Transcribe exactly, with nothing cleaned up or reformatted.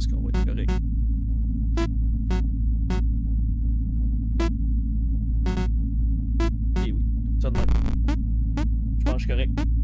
pense qu'on va être correct. Et oui, ça de même. Je pense que je suis correct.